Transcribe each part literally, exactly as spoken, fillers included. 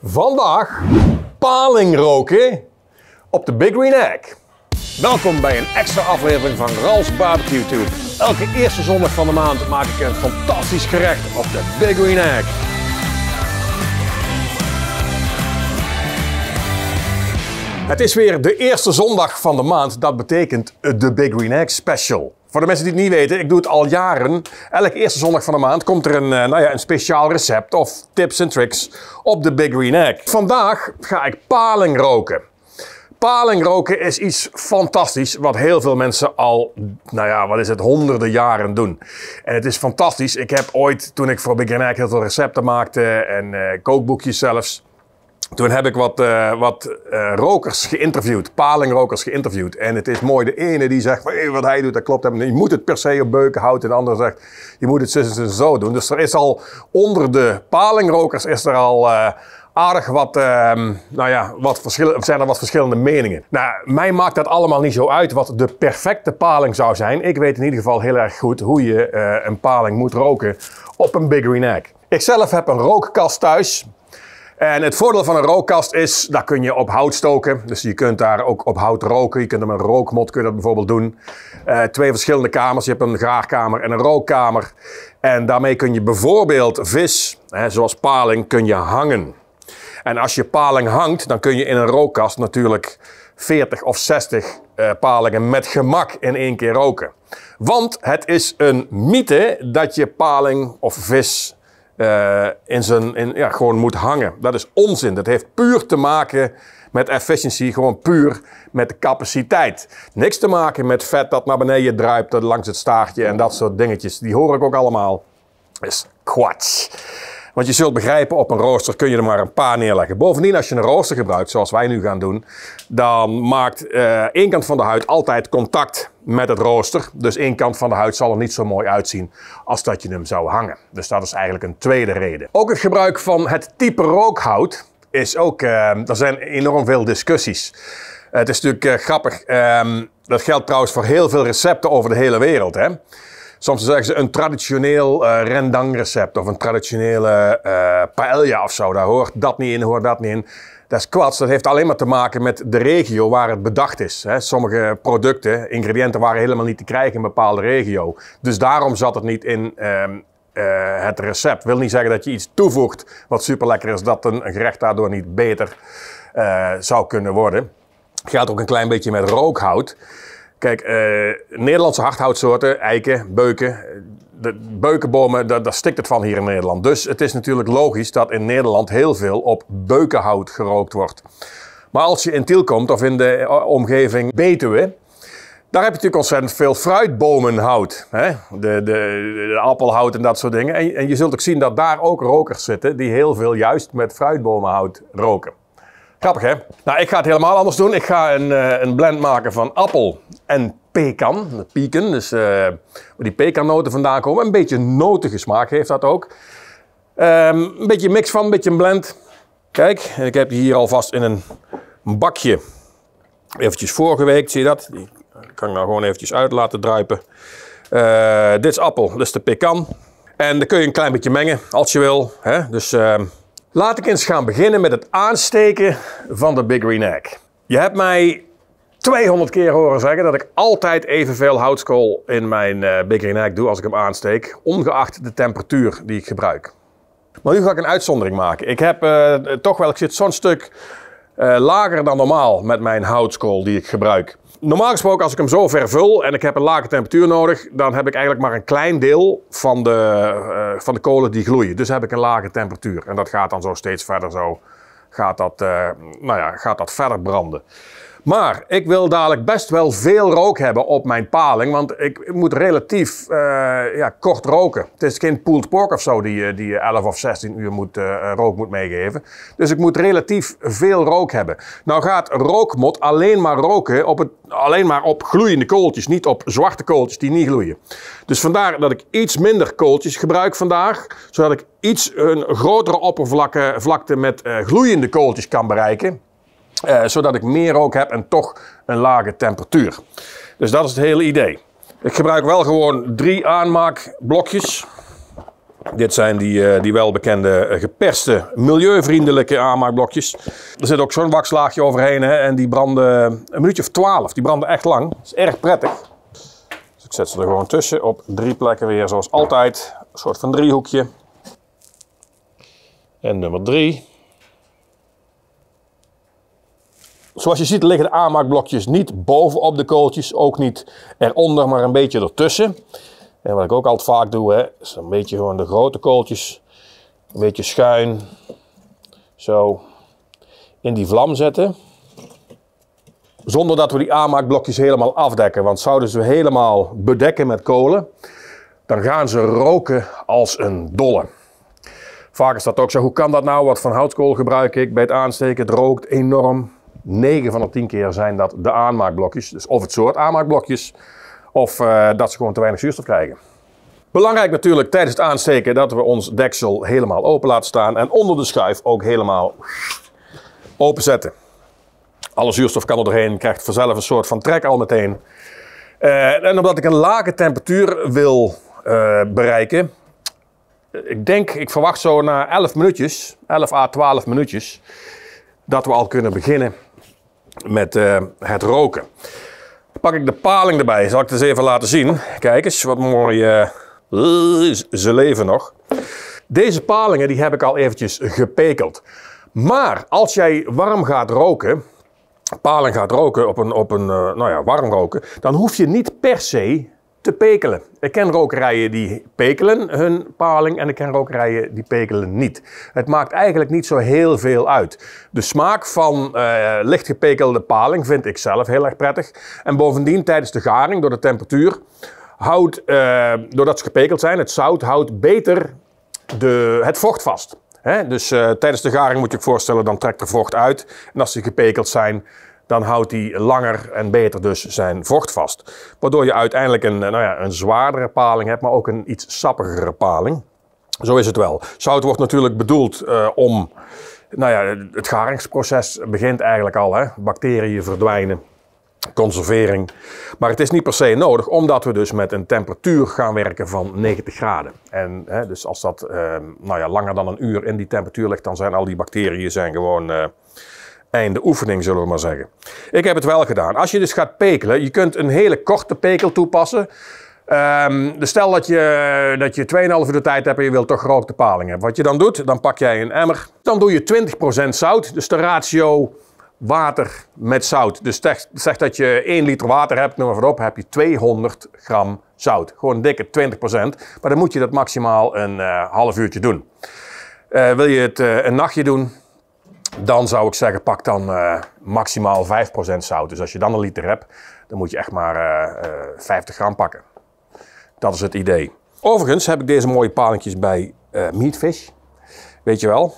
Vandaag paling roken op de Big Green Egg. Welkom bij een extra aflevering van Ral's Barbecue Tube. Elke eerste zondag van de maand maak ik een fantastisch gerecht op de Big Green Egg. Het is weer de eerste zondag van de maand. Dat betekent de Big Green Egg Special. Voor de mensen die het niet weten, ik doe het al jaren. Elke eerste zondag van de maand komt er een, nou ja, een speciaal recept of tips en tricks op de Big Green Egg. Vandaag ga ik paling roken. Paling roken is iets fantastisch wat heel veel mensen al, nou ja, wat is het, honderden jaren doen. En het is fantastisch. Ik heb ooit, toen ik voor Big Green Egg heel veel recepten maakte en uh, kookboekjes zelfs, toen heb ik wat, uh, wat uh, rokers geïnterviewd, palingrokers geïnterviewd. En het is mooi, de ene die zegt, hey, wat hij doet, dat klopt helemaal niet. Je moet het per se op beuken houden. En de andere zegt, je moet het zus en zo doen. Dus er is al, onder de palingrokers is er al uh, aardig wat, uh, nou ja, wat verschillen, zijn er wat verschillende meningen. Nou, mij maakt dat allemaal niet zo uit wat de perfecte paling zou zijn. Ik weet in ieder geval heel erg goed hoe je uh, een paling moet roken op een Big Green Egg. Ik zelf heb een rookkast thuis. En het voordeel van een rookkast is, daar kun je op hout stoken. Dus je kunt daar ook op hout roken. Je kunt er met een rookmot kun je dat bijvoorbeeld doen. Uh, twee verschillende kamers. Je hebt een gaarkamer en een rookkamer. En daarmee kun je bijvoorbeeld vis, hè, zoals paling, kun je hangen. En als je paling hangt, dan kun je in een rookkast natuurlijk veertig of zestig uh, palingen met gemak in één keer roken. Want het is een mythe dat je paling of vis Uh, in zijn, in, ja, gewoon moet hangen. Dat is onzin. Dat heeft puur te maken met efficiency, gewoon puur met de capaciteit. Niks te maken met vet dat naar beneden druipt langs het staartje en dat soort dingetjes. Die hoor ik ook allemaal. Dat is kwats. Want je zult begrijpen, op een rooster kun je er maar een paar neerleggen. Bovendien, als je een rooster gebruikt, zoals wij nu gaan doen, dan maakt uh, één kant van de huid altijd contact met het rooster. Dus één kant van de huid zal er niet zo mooi uitzien als dat je hem zou hangen. Dus dat is eigenlijk een tweede reden. Ook het gebruik van het type rookhout is ook, uh, er zijn enorm veel discussies. Uh, het is natuurlijk uh, grappig, uh, dat geldt trouwens voor heel veel recepten over de hele wereld, hè. Soms zeggen ze een traditioneel uh, rendang recept of een traditionele uh, paella of zo. Daar hoort dat niet in, hoort dat niet in. Dat is kwats. Dat heeft alleen maar te maken met de regio waar het bedacht is. Hè. Sommige producten, ingrediënten waren helemaal niet te krijgen in een bepaalde regio. Dus daarom zat het niet in uh, uh, het recept. Wil niet zeggen dat je iets toevoegt wat super lekker is, dat een gerecht daardoor niet beter uh, zou kunnen worden. Geldt ook een klein beetje met rookhout. Kijk, uh, Nederlandse hardhoutsoorten, eiken, beuken, de beukenbomen, daar, daar stikt het van hier in Nederland. Dus het is natuurlijk logisch dat in Nederland heel veel op beukenhout gerookt wordt. Maar als je in Tiel komt of in de omgeving Betuwe, daar heb je natuurlijk ontzettend veel fruitbomenhout. Hè? De, de, de appelhout en dat soort dingen. En, en je zult ook zien dat daar ook rokers zitten die heel veel juist met fruitbomenhout roken. Grappig, hè? Nou, ik ga het helemaal anders doen. Ik ga een, uh, een blend maken van appel en pekan. De pieken, dus uh, waar die pekannoten vandaan komen. Een beetje notige smaak heeft dat ook. Um, een beetje mix van, een beetje een blend. Kijk, en ik heb die hier alvast in een bakje eventjes voorgeweekt. Zie je dat? Die kan ik nou gewoon eventjes uit laten druipen. Uh, dit is appel, dit is de pekan. En dan kun je een klein beetje mengen als je wil. Hè? Dus Uh, laat ik eens gaan beginnen met het aansteken van de Big Green Egg. Je hebt mij tweehonderd keer horen zeggen dat ik altijd evenveel houtskool in mijn uh, Big Green Egg doe als ik hem aansteek, ongeacht de temperatuur die ik gebruik. Maar nu ga ik een uitzondering maken. Ik heb uh, toch wel, ik zit zo'n stuk uh, lager dan normaal met mijn houtskool die ik gebruik. Normaal gesproken, als ik hem zo ver vul en ik heb een lage temperatuur nodig, dan heb ik eigenlijk maar een klein deel van de, uh, van de kolen die gloeien. Dus heb ik een lage temperatuur. En dat gaat dan zo steeds verder zo, gaat dat, uh, nou ja, gaat dat verder branden. Maar ik wil dadelijk best wel veel rook hebben op mijn paling, want ik moet relatief uh, ja, kort roken. Het is geen pulled pork of zo die, die elf of zestien uur moet, uh, rook moet meegeven. Dus ik moet relatief veel rook hebben. Nou gaat rookmot alleen maar roken op, het, alleen maar op gloeiende kooltjes, niet op zwarte kooltjes die niet gloeien. Dus vandaar dat ik iets minder kooltjes gebruik vandaag, zodat ik iets een grotere oppervlakte vlakte met uh, gloeiende kooltjes kan bereiken. Uh, zodat ik meer rook heb en toch een lage temperatuur. Dus dat is het hele idee. Ik gebruik wel gewoon drie aanmaakblokjes. Dit zijn die, uh, die welbekende uh, geperste, milieuvriendelijke aanmaakblokjes. Er zit ook zo'n wakslaagje overheen hè, en die branden een minuutje of twaalf. Die branden echt lang. Dat is erg prettig. Dus ik zet ze er gewoon tussen op drie plekken weer zoals altijd. Een soort van driehoekje. En nummer drie. Zoals je ziet liggen de aanmaakblokjes niet bovenop de kooltjes, ook niet eronder, maar een beetje ertussen. En wat ik ook altijd vaak doe, hè, is een beetje gewoon de grote kooltjes, een beetje schuin, zo, in die vlam zetten. Zonder dat we die aanmaakblokjes helemaal afdekken, want zouden ze helemaal bedekken met kolen, dan gaan ze roken als een dolle. Vaak is dat ook zo, hoe kan dat nou, wat voor houtkool gebruik ik bij het aansteken, het rookt enorm. negen van de tien keer zijn dat de aanmaakblokjes, dus of het soort aanmaakblokjes, of uh, dat ze gewoon te weinig zuurstof krijgen. Belangrijk natuurlijk tijdens het aansteken dat we ons deksel helemaal open laten staan en onder de schuif ook helemaal openzetten. Alle zuurstof kan er doorheen, krijgt vanzelf een soort van trek al meteen. Uh, en omdat ik een lage temperatuur wil uh, bereiken, ik denk, ik verwacht zo na elf minuutjes, elf à twaalf minuutjes, dat we al kunnen beginnen met uh, het roken. Dan pak ik de paling erbij, zal ik het eens even laten zien. Kijk eens, wat mooi, uh, ze leven nog. Deze palingen die heb ik al eventjes gepekeld. Maar als jij warm gaat roken, paling gaat roken op een, op een uh, nou ja, warm roken, dan hoef je niet per se te pekelen. Ik ken rokerijen die pekelen hun paling en ik ken rokerijen die pekelen niet. Het maakt eigenlijk niet zo heel veel uit. De smaak van uh, licht gepekelde paling vind ik zelf heel erg prettig. En bovendien tijdens de garing door de temperatuur houdt, uh, doordat ze gepekeld zijn, het zout houdt beter de, het vocht vast. He, dus uh, tijdens de garing moet je je voorstellen, dan trekt er vocht uit. En als ze gepekeld zijn, dan houdt hij langer en beter dus zijn vocht vast. Waardoor je uiteindelijk een, nou ja, een zwaardere paling hebt, maar ook een iets sappigere paling. Zo is het wel. Zout wordt natuurlijk bedoeld uh, om, nou ja, het garingsproces begint eigenlijk al. Hè? Bacteriën verdwijnen, conservering. Maar het is niet per se nodig, omdat we dus met een temperatuur gaan werken van negentig graden. En hè, dus als dat uh, nou ja, langer dan een uur in die temperatuur ligt, dan zijn al die bacteriën zijn gewoon Uh, einde oefening, zullen we maar zeggen. Ik heb het wel gedaan. Als je dus gaat pekelen, je kunt een hele korte pekel toepassen. Um, dus stel dat je, dat je twee komma vijf uur de tijd hebt en je wilt toch gerookte paling hebben. Wat je dan doet, dan pak jij een emmer. Dan doe je twintig procent zout. Dus de ratio water met zout. Dus zeg dat je één liter water hebt, noem maar wat op, heb je tweehonderd gram zout. Gewoon dikke twintig procent. Maar dan moet je dat maximaal een uh, half uurtje doen. Uh, wil je het uh, een nachtje doen, dan zou ik zeggen, pak dan uh, maximaal vijf procent zout. Dus als je dan een liter hebt, dan moet je echt maar uh, uh, vijftig gram pakken. Dat is het idee. Overigens heb ik deze mooie palingjes bij uh, Meatfish. Weet je wel.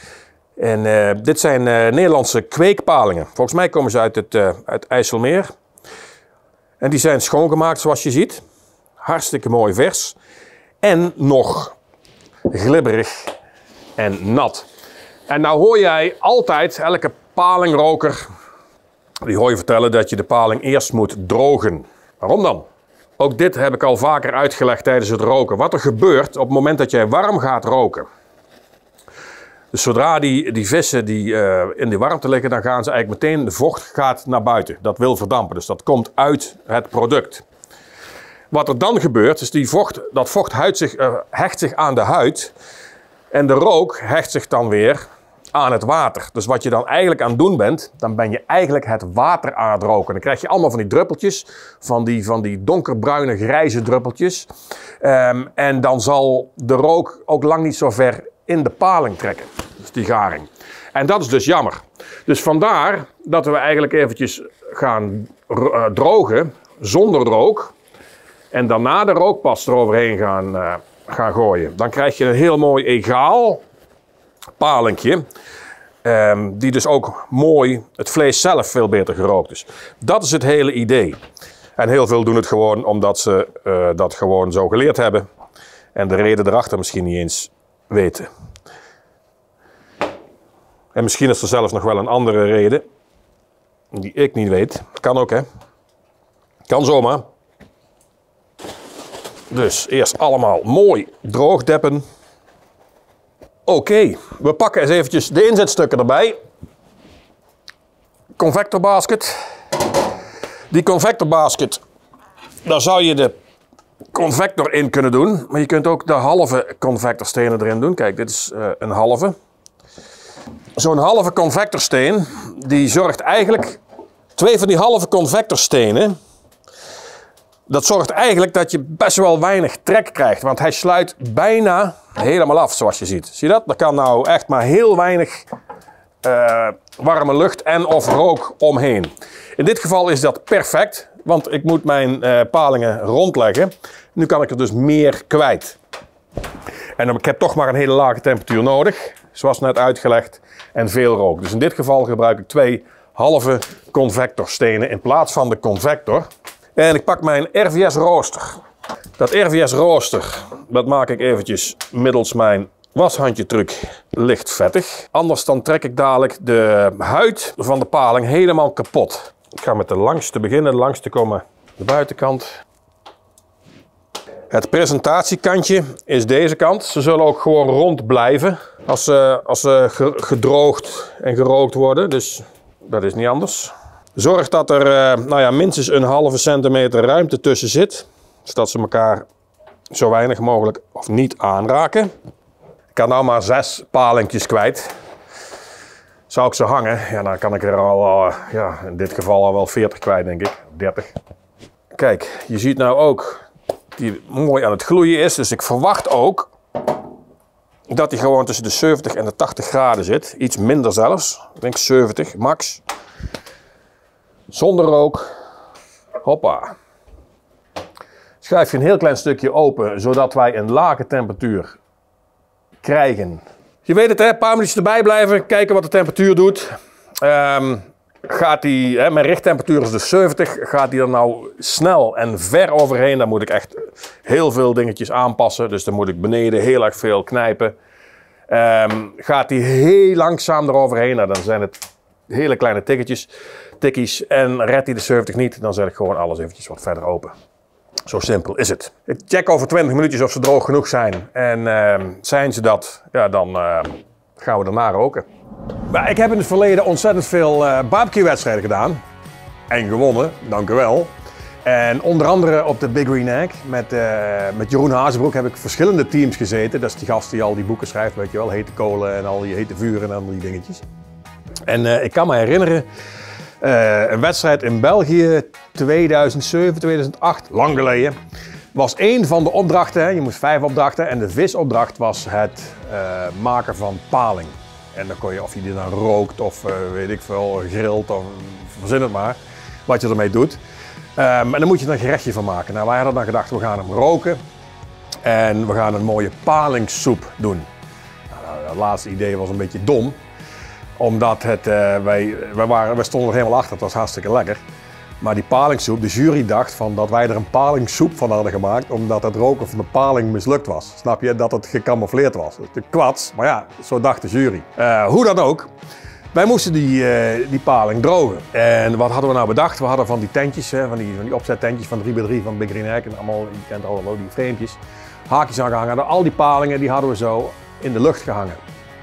En uh, dit zijn uh, Nederlandse kweekpalingen. Volgens mij komen ze uit het uh, uit IJsselmeer. En die zijn schoongemaakt zoals je ziet. Hartstikke mooi vers. En nog glibberig en nat. En nou hoor jij altijd, elke palingroker, die hoor je vertellen dat je de paling eerst moet drogen. Waarom dan? Ook dit heb ik al vaker uitgelegd tijdens het roken. Wat er gebeurt op het moment dat jij warm gaat roken. Dus zodra die, die vissen die, uh, in de warmte liggen, dan gaan ze eigenlijk meteen, de vocht gaat naar buiten. Dat wil verdampen, dus dat komt uit het product. Wat er dan gebeurt, is die vocht, dat vocht huid zich, uh, hecht zich aan de huid. En de rook hecht zich dan weer aan het water. Dus wat je dan eigenlijk aan het doen bent, dan ben je eigenlijk het water aan het roken. Dan krijg je allemaal van die druppeltjes, van die, van die donkerbruine grijze druppeltjes. Um, en dan zal de rook ook lang niet zo ver in de paling trekken. Dus die garing. En dat is dus jammer. Dus vandaar dat we eigenlijk eventjes gaan uh, drogen, zonder rook. En daarna de rookpas eroverheen gaan, uh, gaan gooien. Dan krijg je een heel mooi egaal palingje. Um, die dus ook mooi, het vlees zelf veel beter gerookt is. Dat is het hele idee. En heel veel doen het gewoon omdat ze uh, dat gewoon zo geleerd hebben. En de reden erachter misschien niet eens weten. En misschien is er zelfs nog wel een andere reden. Die ik niet weet. Kan ook, hè. Kan zomaar. Dus eerst allemaal mooi droogdeppen. Oké, okay. We pakken eens eventjes de inzetstukken erbij. Convectorbasket. Die convectorbasket, daar zou je de convector in kunnen doen. Maar je kunt ook de halve convectorstenen erin doen. Kijk, dit is uh, een halve. Zo'n halve convectorsteen, die zorgt eigenlijk... Twee van die halve convectorstenen... Dat zorgt eigenlijk dat je best wel weinig trek krijgt. Want hij sluit bijna helemaal af, zoals je ziet. Zie je dat? Er kan nou echt maar heel weinig uh, warme lucht en of rook omheen. In dit geval is dat perfect. Want ik moet mijn uh, palingen rondleggen. Nu kan ik er dus meer kwijt. En ik heb toch maar een hele lage temperatuur nodig. Zoals net uitgelegd. En veel rook. Dus in dit geval gebruik ik twee halve convectorstenen in plaats van de convector. En ik pak mijn R V S rooster. Dat R V S rooster, dat maak ik eventjes middels mijn washandje-truc licht vettig. Anders dan trek ik dadelijk de huid van de paling helemaal kapot. Ik ga met de langste beginnen, de langste komen de buitenkant. Het presentatiekantje is deze kant. Ze zullen ook gewoon rond blijven als ze, als ze gedroogd en gerookt worden. Dus dat is niet anders. Zorg dat er uh, nou ja, minstens een halve centimeter ruimte tussen zit. Zodat ze elkaar zo weinig mogelijk of niet aanraken. Ik kan nou maar zes palingjes kwijt. Zou ik ze hangen, ja, dan kan ik er al, uh, ja, in dit geval al wel veertig kwijt, denk ik. dertig. Kijk, je ziet nou ook die mooi aan het gloeien is. Dus ik verwacht ook dat hij gewoon tussen de zeventig en de tachtig graden zit. Iets minder zelfs. Ik denk zeventig max. Zonder rook. Hoppa. Schuif je een heel klein stukje open, zodat wij een lage temperatuur krijgen. Je weet het, hè? Een paar minuutjes erbij blijven, kijken wat de temperatuur doet. Um, gaat die, hè, mijn richttemperatuur is dus zeventig. Gaat die er nou snel en ver overheen, dan moet ik echt heel veel dingetjes aanpassen. Dus dan moet ik beneden heel erg veel knijpen. Um, gaat die heel langzaam eroverheen, nou, dan zijn het hele kleine tikketjes, tikkies. En redt die de zeventig niet, dan zet ik gewoon alles eventjes wat verder open. Zo simpel is het. Ik check over twintig minuutjes of ze droog genoeg zijn. En uh, zijn ze dat, ja, dan uh, gaan we daarna roken. Maar ik heb in het verleden ontzettend veel uh, barbecue-wedstrijden gedaan. En gewonnen, dank u wel. En onder andere op de Big Green Egg met, uh, met Jeroen Hazebroek heb ik verschillende teams gezeten. Dat is die gast die al die boeken schrijft, weet je wel. Hete kolen en al die hete vuren en al die dingetjes. En uh, ik kan me herinneren... Uh, een wedstrijd in België, tweeduizend zeven, tweeduizend acht, lang geleden, was één van de opdrachten. Hè, je moest vijf opdrachten en de visopdracht was het uh, maken van paling. En dan kon je, of je die dan rookt of uh, weet ik veel, grilt of verzin het maar, wat je ermee doet. Um, en dan moet je er een gerechtje van maken. Nou, wij hadden dan gedacht, we gaan hem roken en we gaan een mooie palingsoep doen. Nou, dat laatste idee was een beetje dom. Omdat het, uh, wij, wij, waren, wij stonden er helemaal achter, het was hartstikke lekker. Maar die palingsoep, de jury dacht van dat wij er een palingsoep van hadden gemaakt omdat het roken van de paling mislukt was. Snap je? Dat het gecamoufleerd was. Dat is de kwats, maar ja, zo dacht de jury. Uh, hoe dan ook, wij moesten die, uh, die paling drogen. En wat hadden we nou bedacht? We hadden van die tentjes, hè, van, die, van die opzettentjes van drie bij drie van Big Green Egg. En allemaal, je kent allemaal die framepjes. Haakjes aangehangen. Al die palingen die hadden we zo in de lucht gehangen.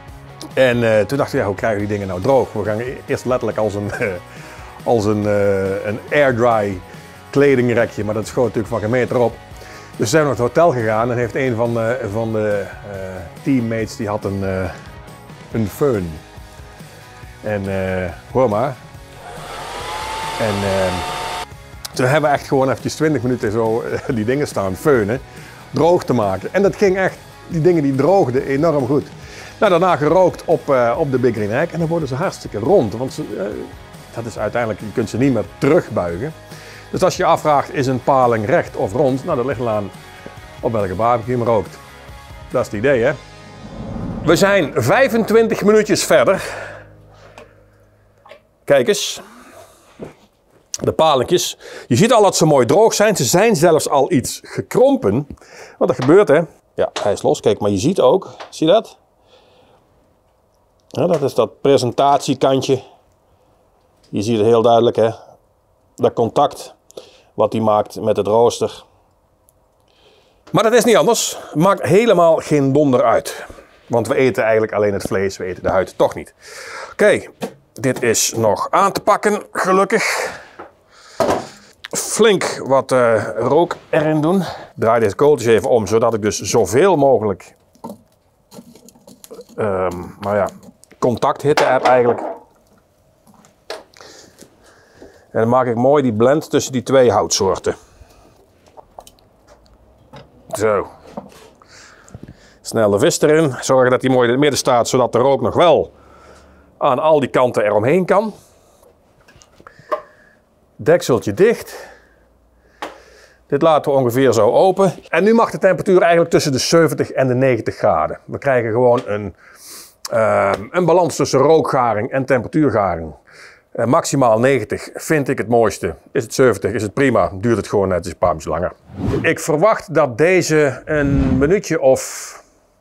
En uh, toen dachten we, ja, hoe krijgen we die dingen nou droog? We gaan eerst letterlijk als een, uh, als een, uh, een airdry kledingrekje, maar dat schoot natuurlijk van geen meter op. Dus we zijn naar het hotel gegaan en heeft een van de, van de uh, teammates, die had een, uh, een föhn. En uh, hoor maar. En uh, toen hebben we echt gewoon eventjes twintig minuten zo uh, die dingen staan föhnen, droog te maken. En dat ging echt, die dingen die droogden enorm goed. Nou, daarna gerookt op, uh, op de Big Green Egg en dan worden ze hartstikke rond. Want ze, uh, dat is uiteindelijk, je kunt ze niet meer terugbuigen. Dus als je je afvraagt, is een paling recht of rond? Nou, dat ligt aan op welke barbecue je hem rookt. Dat is het idee, hè? We zijn vijfentwintig minuutjes verder. Kijk eens. De palinkjes. Je ziet al dat ze mooi droog zijn. Ze zijn zelfs al iets gekrompen. Want dat gebeurt, hè? Ja, hij is los. Kijk, maar je ziet ook, zie je dat? Ja, dat is dat presentatiekantje. Je ziet het heel duidelijk, hè? Dat contact wat hij maakt met het rooster. Maar dat is niet anders. Het maakt helemaal geen donder uit. Want we eten eigenlijk alleen het vlees, we eten de huid toch niet. Oké, okay, dit is nog aan te pakken, gelukkig. Flink wat uh, rook erin doen. Ik draai deze kooltjes even om, zodat ik dus zoveel mogelijk um, nou ja, contacthitte heb eigenlijk. En dan maak ik mooi die blend tussen die twee houtsoorten. Zo. Snel de vis erin. Zorgen dat die mooi in het midden staat, zodat de rook nog wel aan al die kanten eromheen kan. Dekseltje dicht. Dit laten we ongeveer zo open. En nu mag de temperatuur eigenlijk tussen de zeventig en de negentig graden. We krijgen gewoon een, uh, een balans tussen rookgaring en temperatuurgaring. Uh, maximaal negentig vind ik het mooiste. Is het zeventig, is het prima. Duurt het gewoon net een paar minuutjes langer. Ik verwacht dat deze een minuutje of...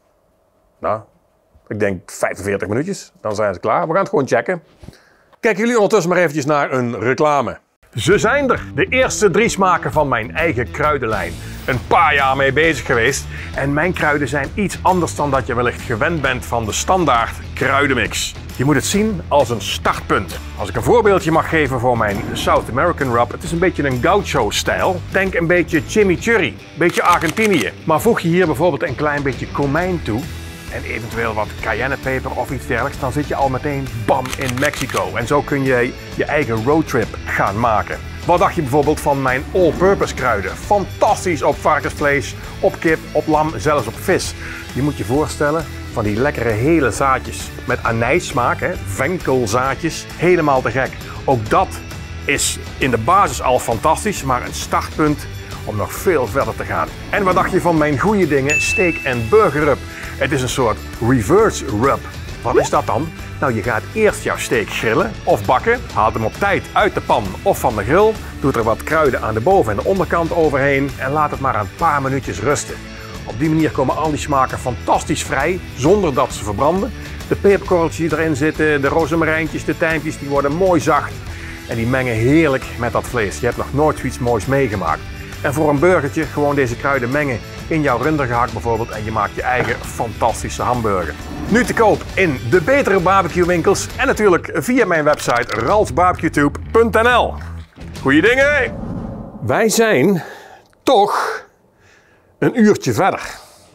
Nou, ik denk vijfenveertig minuutjes. Dan zijn ze klaar. We gaan het gewoon checken. Kijken jullie ondertussen maar eventjes naar een reclame. Ze zijn er. De eerste drie smaken van mijn eigen kruidenlijn. Een paar jaar mee bezig geweest. En mijn kruiden zijn iets anders dan dat je wellicht gewend bent van de standaard kruidenmix. Je moet het zien als een startpunt. Als ik een voorbeeldje mag geven voor mijn South American rub. Het is een beetje een gaucho-stijl. Denk een beetje chimichurri. Een beetje Argentinië. Maar voeg je hier bijvoorbeeld een klein beetje komijn toe. En eventueel wat cayennepeper of iets dergelijks, dan zit je al meteen bam in Mexico. En zo kun je je eigen roadtrip gaan maken. Wat dacht je bijvoorbeeld van mijn all-purpose kruiden? Fantastisch op varkensvlees, op kip, op lam, zelfs op vis. Je moet je voorstellen van die lekkere hele zaadjes met anijssmaak, hè, venkelzaadjes. Helemaal te gek. Ook dat is in de basis al fantastisch, maar een startpunt om nog veel verder te gaan. En wat dacht je van mijn goede dingen steak en burger rub? Het is een soort reverse rub. Wat is dat dan? Nou, je gaat eerst jouw steak grillen of bakken. Haalt hem op tijd uit de pan of van de grill. Doet er wat kruiden aan de boven- en de onderkant overheen. En laat het maar een paar minuutjes rusten. Op die manier komen al die smaken fantastisch vrij, zonder dat ze verbranden. De peperkorreltjes die erin zitten, de rozemarijntjes, de tijmpjes, die worden mooi zacht. En die mengen heerlijk met dat vlees. Je hebt nog nooit zoiets moois meegemaakt. En voor een burgertje gewoon deze kruiden mengen in jouw rundergehakt bijvoorbeeld en je maakt je eigen fantastische hamburger. Nu te koop in de betere barbecue winkels en natuurlijk via mijn website rals barbecue tube punt n l. Goeie dingen! Wij zijn toch een uurtje verder.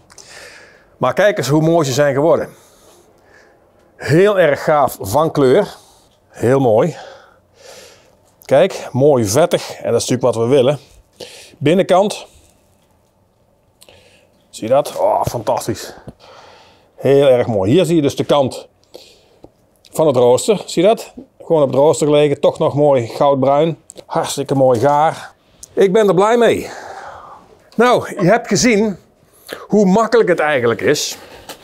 Maar kijk eens hoe mooi ze zijn geworden. Heel erg gaaf van kleur. Heel mooi. Kijk, mooi vettig en dat is natuurlijk wat we willen. Binnenkant. Zie je dat? Oh, fantastisch. Heel erg mooi. Hier zie je dus de kant van het rooster. Zie je dat? Gewoon op het rooster gelegen. Toch nog mooi goudbruin. Hartstikke mooi gaar. Ik ben er blij mee. Nou, je hebt gezien hoe makkelijk het eigenlijk is.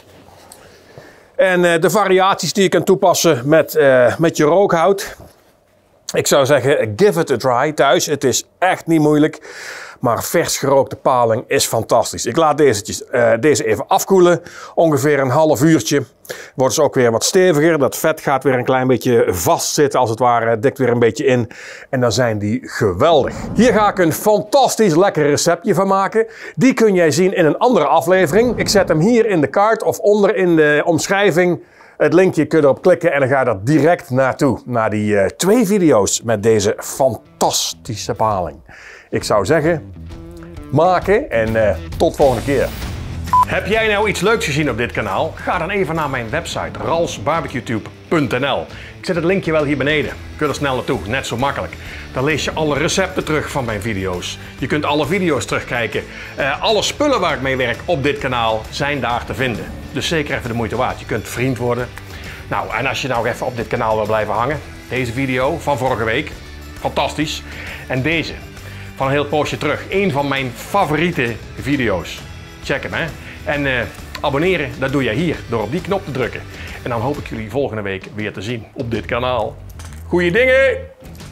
En uh, de variaties die je kunt toepassen met, uh, met je rookhout. Ik zou zeggen, give it a try thuis. Het is echt niet moeilijk. Maar vers gerookte paling is fantastisch. Ik laat deze, uh, deze even afkoelen. Ongeveer een half uurtje. Wordt ze ook weer wat steviger. Dat vet gaat weer een klein beetje vastzitten als het ware. Dikt weer een beetje in. En dan zijn die geweldig. Hier ga ik een fantastisch lekker receptje van maken. Die kun jij zien in een andere aflevering. Ik zet hem hier in de kaart of onder in de omschrijving. Het linkje kun je erop klikken en dan ga je er direct naartoe. Naar die uh, twee video's met deze fantastische paling. Ik zou zeggen, maken en uh, tot volgende keer. Heb jij nou iets leuks gezien op dit kanaal? Ga dan even naar mijn website rals barbecue tube punt n l. Ik zet het linkje wel hier beneden. Kun je er snel naartoe, net zo makkelijk. Dan lees je alle recepten terug van mijn video's. Je kunt alle video's terugkijken. Uh, alle spullen waar ik mee werk op dit kanaal zijn daar te vinden. Dus zeker even de moeite waard. Je kunt vriend worden. Nou, en als je nou even op dit kanaal wil blijven hangen. Deze video van vorige week. Fantastisch. En deze. Van een heel poosje terug. Een van mijn favoriete video's. Check hem, hè. En uh, abonneren, dat doe je hier. Door op die knop te drukken. En dan hoop ik jullie volgende week weer te zien op dit kanaal. Goeie dingen!